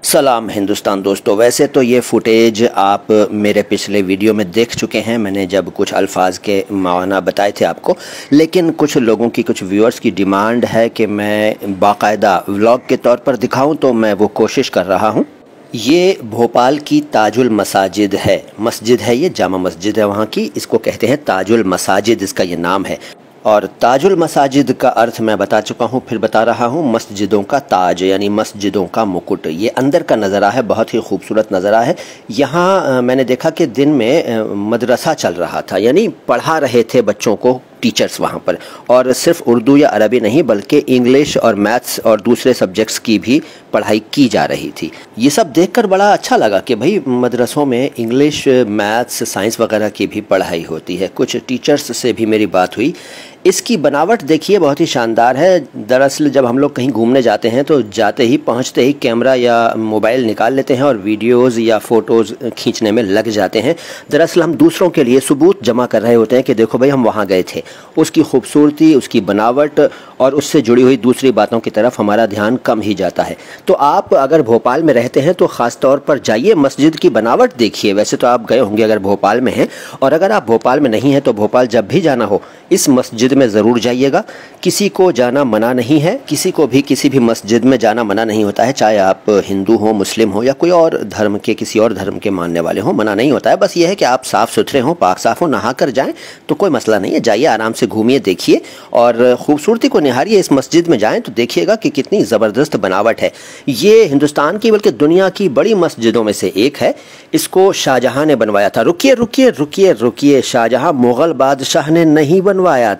सलाम हिंदुस्तान दोस्तों। वैसे तो ये फुटेज आप मेरे पिछले वीडियो में देख चुके हैं, मैंने जब कुछ अल्फाज के माना बताए थे आपको, लेकिन कुछ लोगों की, कुछ व्यूअर्स की डिमांड है कि मैं बाकायदा व्लॉग के तौर पर दिखाऊं, तो मैं वो कोशिश कर रहा हूं। ये भोपाल की ताजुल मसाजिद है, मस्जिद है, ये जामा मस्जिद है वहाँ की, इसको कहते हैं ताजुल मसाजिद, इसका ये नाम है। और ताजुल मसाजिद का अर्थ मैं बता चुका हूँ, फिर बता रहा हूँ, मस्जिदों का ताज यानी मस्जिदों का मुकुट। ये अंदर का नज़ारा है, बहुत ही खूबसूरत नज़ारा है। यहाँ मैंने देखा कि दिन में मदरसा चल रहा था, यानी पढ़ा रहे थे बच्चों को टीचर्स वहाँ पर, और सिर्फ उर्दू या अरबी नहीं बल्कि इंग्लिश और मैथ्स और दूसरे सब्जेक्ट्स की भी पढ़ाई की जा रही थी। ये सब देखकर बड़ा अच्छा लगा कि भाई मदरसों में इंग्लिश, मैथ्स, साइंस वगैरह की भी पढ़ाई होती है। कुछ टीचर्स से भी मेरी बात हुई। इसकी बनावट देखिए, बहुत ही शानदार है। दरअसल जब हम लोग कहीं घूमने जाते हैं तो जाते ही, पहुंचते ही कैमरा या मोबाइल निकाल लेते हैं और वीडियोस या फ़ोटोज़ खींचने में लग जाते हैं। दरअसल हम दूसरों के लिए सबूत जमा कर रहे होते हैं कि देखो भाई हम वहाँ गए थे। उसकी खूबसूरती, उसकी बनावट और उससे जुड़ी हुई दूसरी बातों की तरफ हमारा ध्यान कम ही जाता है। तो आप अगर भोपाल में रहते हैं तो ख़ास तौर पर जाइए, मस्जिद की बनावट देखिए। वैसे तो आप गए होंगे अगर भोपाल में हैं, और अगर आप भोपाल में नहीं हैं तो भोपाल जब भी जाना हो इस मस्जिद में ज़रूर जाइएगा। किसी को जाना मना नहीं है, किसी को भी किसी भी मस्जिद में जाना मना नहीं होता है, चाहे आप हिंदू हो, मुस्लिम हो या कोई और धर्म के, किसी और धर्म के मानने वाले हो, मना नहीं होता है। बस ये है कि आप साफ़ सुथरे हों, पाक साफ़ हो, नहा कर जाएँ तो कोई मसला नहीं है। जाइए, आराम से घूमिए, देखिए और ख़ूबसूरती को निहारिए। इस मस्जिद में जाएँ तो देखिएगा कि कितनी ज़बरदस्त बनावट है। ये हिंदुस्तान की बल्कि दुनिया की बड़ी मस्जिदों में से एक है। इसको शाहजहाँ ने बनवाया था। रुकिए रुकिए रुकिए रुकिए, शाहजहाँ मुग़ल बादशाह ने नहीं बनवाया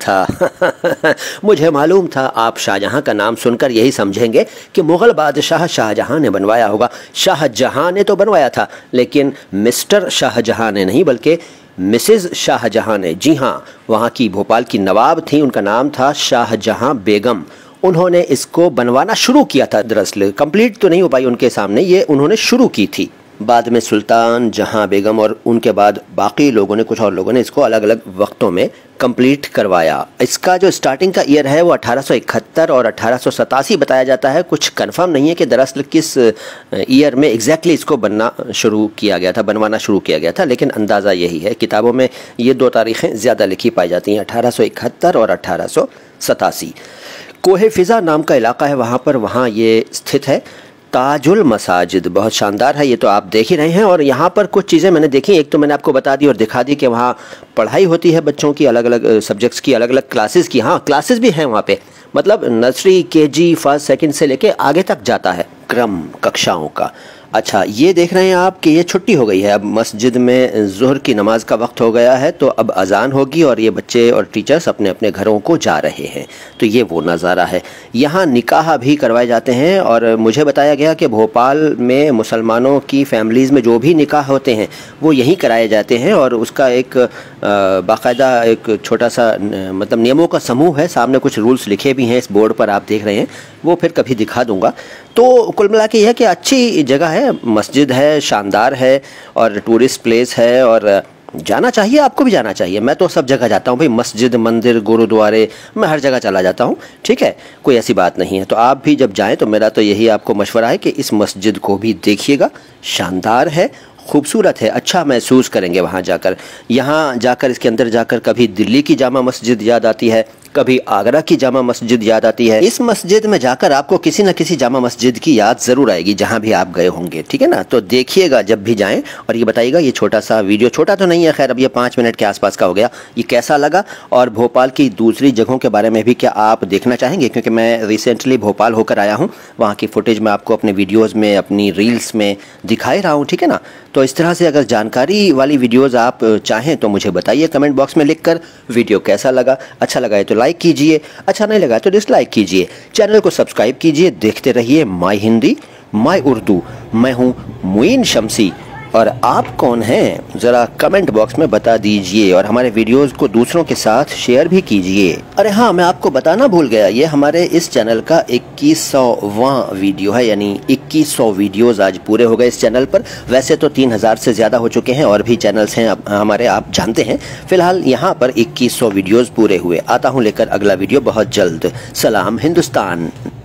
था। मुझे मालूम था आप शाहजहाँ का नाम सुनकर यही समझेंगे कि मुग़ल बादशाह शाहजहाँ ने बनवाया होगा। शाहजहाँ ने तो बनवाया था, लेकिन मिस्टर शाहजहाँ ने नहीं बल्कि मिसेज़ शाहजहाँ ने। जी हाँ, वहाँ की भोपाल की नवाब थी, उनका नाम था शाहजहाँ बेगम। उन्होंने इसको बनवाना शुरू किया था। दरअसल कंप्लीट तो नहीं हो पाई उनके सामने, ये उन्होंने शुरू की थी। बाद में सुल्तान जहाँ बेगम और उनके बाद बाकी लोगों ने, कुछ और लोगों ने इसको अलग अलग वक्तों में कंप्लीट करवाया। इसका जो स्टार्टिंग का ईयर है वो 1871 और 1887 बताया जाता है। कुछ कंफर्म नहीं है कि दरअसल किस ईयर में एग्जैक्टली इसको बनवाना शुरू किया गया था, लेकिन अंदाज़ा यही है। किताबों में ये दो तारीखें ज़्यादा लिखी पाई जाती हैं, 1871 और 1887। कोहे फिज़ा नाम का इलाका है वहाँ पर, वहाँ ये स्थित है। ताजुल मसाजिद बहुत शानदार है, ये तो आप देख ही रहे हैं। और यहाँ पर कुछ चीज़ें मैंने देखी, एक तो मैंने आपको बता दी और दिखा दी कि वहाँ पढ़ाई होती है बच्चों की, अलग अलग सब्जेक्ट्स की, अलग अलग क्लासेस की। हाँ, क्लासेस भी हैं वहाँ पे, मतलब नर्सरी, केजी, फर्स्ट, सेकंड से लेके आगे तक जाता है क्रम कक्षाओं का। अच्छा, ये देख रहे हैं आप कि ये छुट्टी हो गई है, अब मस्जिद में ज़ुहर की नमाज का वक्त हो गया है, तो अब अजान होगी और ये बच्चे और टीचर्स अपने अपने घरों को जा रहे हैं। तो ये वो नज़ारा है। यहाँ निकाह भी करवाए जाते हैं, और मुझे बताया गया कि भोपाल में मुसलमानों की फैमिलीज़ में जो भी निकाह होते हैं वो यहीं कराए जाते हैं, और उसका एक बाकायदा एक छोटा सा मतलब नियमों का समूह है। सामने कुछ रूल्स लिखे भी हैं, इस बोर्ड पर आप देख रहे हैं, वो फिर कभी दिखा दूंगा। तो कुल मिला के यह है कि अच्छी जगह है, मस्जिद है, शानदार है और टूरिस्ट प्लेस है, और जाना चाहिए, आपको भी जाना चाहिए। मैं तो सब जगह जाता हूँ भाई, मस्जिद, मंदिर, गुरुद्वारे, मैं हर जगह चला जाता हूँ, ठीक है, कोई ऐसी बात नहीं है। तो आप भी जब जाएं तो मेरा तो यही आपको मशवरा है कि इस मस्जिद को भी देखिएगा। शानदार है, खूबसूरत है, अच्छा महसूस करेंगे वहाँ जाकर। यहाँ जाकर, इसके अंदर जाकर कभी दिल्ली की जामा मस्जिद याद आती है, कभी आगरा की जामा मस्जिद याद आती है। इस मस्जिद में जाकर आपको किसी न किसी जामा मस्जिद की याद ज़रूर आएगी जहाँ भी आप गए होंगे, ठीक है ना। तो देखिएगा जब भी जाएं और ये बताइएगा। ये छोटा सा वीडियो, छोटा तो नहीं है खैर, अब ये 5 मिनट के आसपास का हो गया, ये कैसा लगा, और भोपाल की दूसरी जगहों के बारे में भी क्या आप देखना चाहेंगे, क्योंकि मैं रिसेंटली भोपाल होकर आया हूँ। वहाँ की फुटेज मैं आपको अपने वीडियोज़ में, अपनी रील्स में दिखाई रहा हूँ, ठीक है ना। तो इस तरह से अगर जानकारी वाली वीडियोज़ आप चाहें तो मुझे बताइए कमेंट बॉक्स में लिखकर। वीडियो कैसा लगा, अच्छा लगा है तो लाइक कीजिए, अच्छा नहीं लगा तो डिसलाइक कीजिए। चैनल को सब्सक्राइब कीजिए, देखते रहिए माय हिंदी माय उर्दू। मैं हूँ मुइन शम्सी, और आप कौन हैं ज़रा कमेंट बॉक्स में बता दीजिए, और हमारे वीडियोस को दूसरों के साथ शेयर भी कीजिए। अरे हाँ, मैं आपको बताना भूल गया, ये हमारे इस चैनल का 2100वां वीडियो है, यानी 2100 वीडियोस आज पूरे हो गए इस चैनल पर। वैसे तो 3000 से ज़्यादा हो चुके हैं, और भी चैनल्स हैं हमारे, आप जानते हैं। फिलहाल यहाँ पर 2100 वीडियोज़ पूरे हुए। आता हूँ लेकर अगला वीडियो बहुत जल्द। सलाम हिंदुस्तान।